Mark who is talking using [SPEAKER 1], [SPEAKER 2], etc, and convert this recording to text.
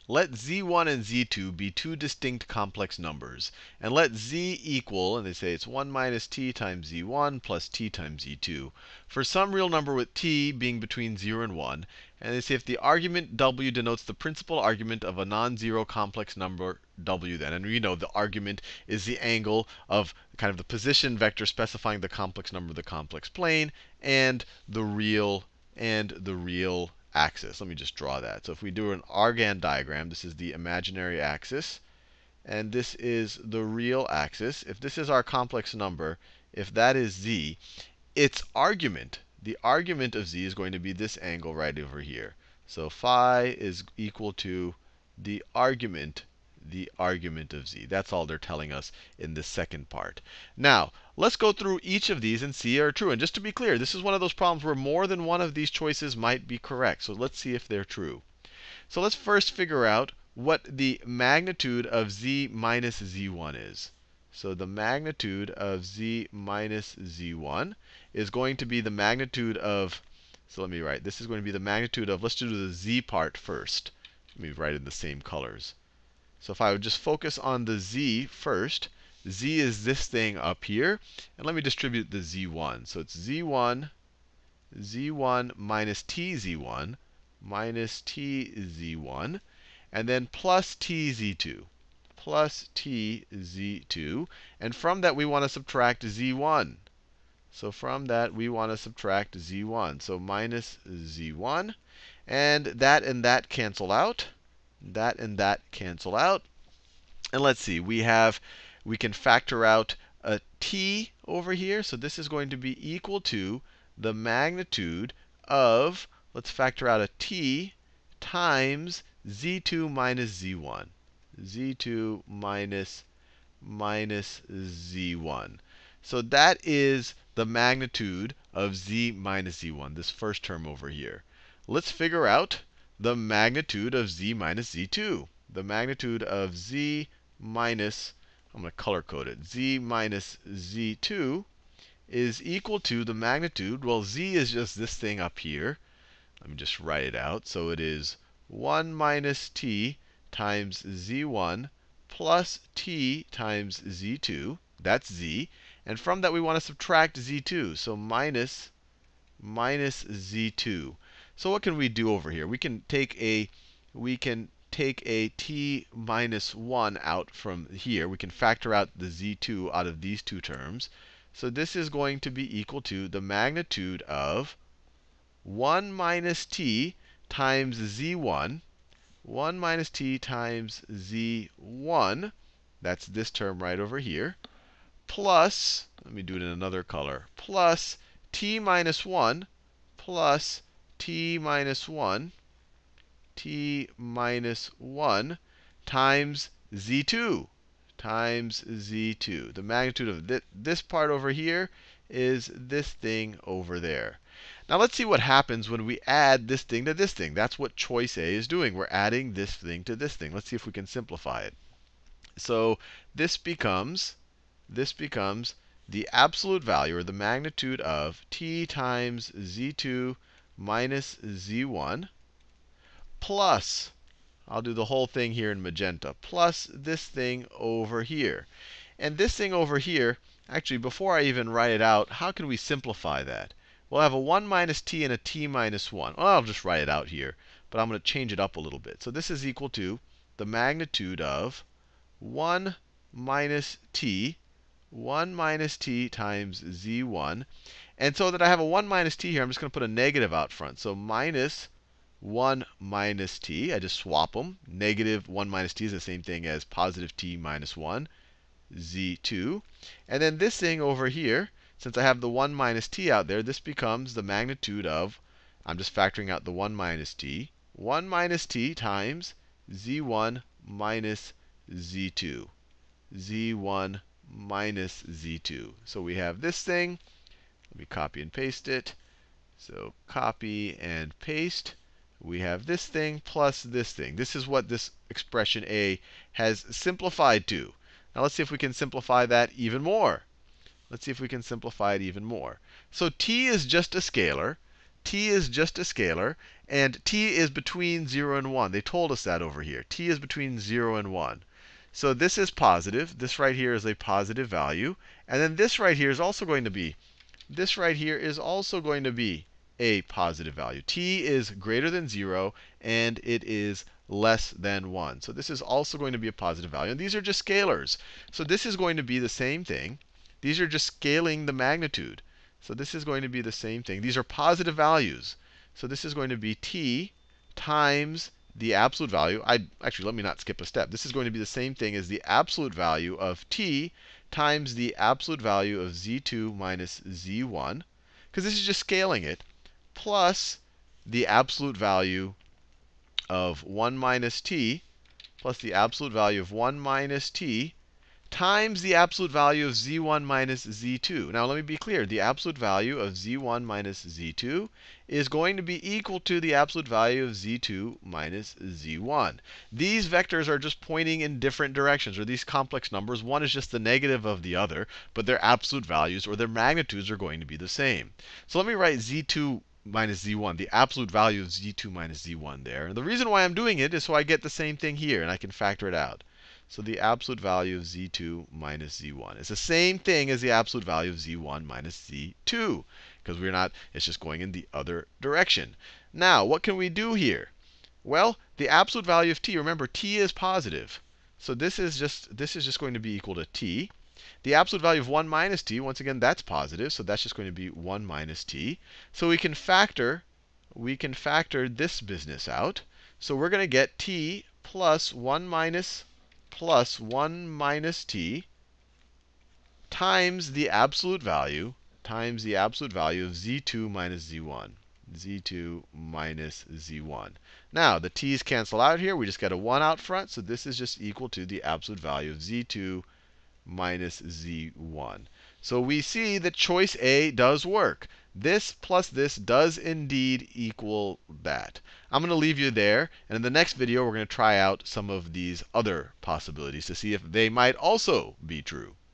[SPEAKER 1] let z1 and z2 be two distinct complex numbers. And let z equal, and they say it's 1 minus t times z1 plus t times z2, for some real number with t being between 0 and 1. And they say if the argument w denotes the principal argument of a non-zero complex number w then. And we know the argument is the angle of kind of the position vector specifying the complex number of the complex plane and the real axis. Let me just draw that. So if we do an Argand diagram, this is the imaginary axis, and this is the real axis. If this is our complex number, if that is z, its argument, the argument of z is going to be this angle right over here. So phi is equal to the argument of z. That's all they're telling us in the second part. Now, let's go through each of these and see are true. And just to be clear, this is one of those problems where more than one of these choices might be correct. So let's see if they're true. So let's first figure out what the magnitude of z minus z1 is. So the magnitude of z minus z1 is going to be the magnitude of, so let me write, this is going to be the magnitude of, let's do the z part first. Let me write in the same colors. So if I would just focus on the z first, z is this thing up here. And let me distribute the z1. So it's z1 minus tz1 minus tz1, and then plus tzz2. Plus tzz2. And from that, we want to subtract z1. So from that, we want to subtract z1. So minus z1. And that cancel out. That and that cancel out. And let's see, we can factor out a t over here. So this is going to be equal to the magnitude of, let's factor out a t times z2 minus z1. z2 minus z1. So that is the magnitude of z minus z1, this first term over here. Let's figure out the magnitude of z minus z2. The magnitude of z minus, I'm going to color code it, z minus z2 is equal to the magnitude, well, z is just this thing up here. Let me just write it out. So it is 1 minus t times z1 plus t times z2. That's z. And from that, we want to subtract z2. So minus z2. So what can we do over here? We can take a t minus 1 out from here. We can factor out the z2 out of these two terms. So this is going to be equal to the magnitude of 1 minus t times z1. 1 minus t times z1. That's this term right over here. Plus, let me do it in another color, plus t minus 1 plus t minus 1 times z2 times z2. The magnitude of this part over here is this thing over there. Now let's see what happens when we add this thing to this thing. That's what choice A is doing. We're adding this thing to this thing. Let's see if we can simplify it. So this becomes the absolute value, or the magnitude of t times z2 minus z1 plus, I'll do the whole thing here in magenta, plus this thing over here. And this thing over here, actually, before I even write it out, how can we simplify that? We'll have a 1 minus t and a t minus 1. Well, I'll just write it out here, but I'm going to change it up a little bit. So this is equal to the magnitude of 1 minus t times z1. And so that I have a 1 minus t here, I'm just going to put a negative out front. So minus 1 minus t. I just swap them. Negative 1 minus t is the same thing as positive t minus 1, z2. And then this thing over here, since I have the 1 minus t out there, this becomes the magnitude of, I'm just factoring out the 1 minus t, 1 minus t times z1 minus z2. z1 minus z2. So we have this thing. Let me copy and paste it. So copy and paste. We have this thing plus this thing. This is what this expression A has simplified to. Now let's see if we can simplify that even more. Let's see if we can simplify it even more. So t is just a scalar. T is just a scalar. And t is between 0 and 1. They told us that over here. T is between 0 and 1. So this is positive. This right here is a positive value. And then this right here is also going to be a positive value. T is greater than 0, and it is less than 1. So this is also going to be a positive value. And these are just scalars. So this is going to be the same thing. These are just scaling the magnitude. So this is going to be the same thing. These are positive values. So this is going to be t times the absolute value. Actually, let me not skip a step. This is going to be the same thing as the absolute value of t times the absolute value of z2 minus z1, because this is just scaling it, plus the absolute value of 1 minus t, plus the absolute value of 1 minus t, times the absolute value of z1 minus z2. Now, let me be clear. The absolute value of z1 minus z2 is going to be equal to the absolute value of z2 minus z1. These vectors are just pointing in different directions, or these complex numbers. One is just the negative of the other, but their absolute values or their magnitudes are going to be the same. So let me write z2 minus z1, the absolute value of z2 minus z1 there. And the reason why I'm doing it is so I get the same thing here, and I can factor it out. So the absolute value of z2 minus z1 is the same thing as the absolute value of z1 minus z2, because it's just going in the other direction. Now, what can we do here? Well, the absolute value of t, remember, t is positive. So this is just going to be equal to t. The absolute value of 1 minus t, once again, that's positive, so that's just going to be 1 minus t. So we can factor this business out. So we're going to get t plus 1 minus t times the absolute value of z2 minus z1. z2 minus z1. Now, the t's cancel out here. We just get a 1 out front. So this is just equal to the absolute value of z2 minus z1. So we see that choice A does work. This plus this does indeed equal that. I'm going to leave you there. And in the next video, we're going to try out some of these other possibilities to see if they might also be true.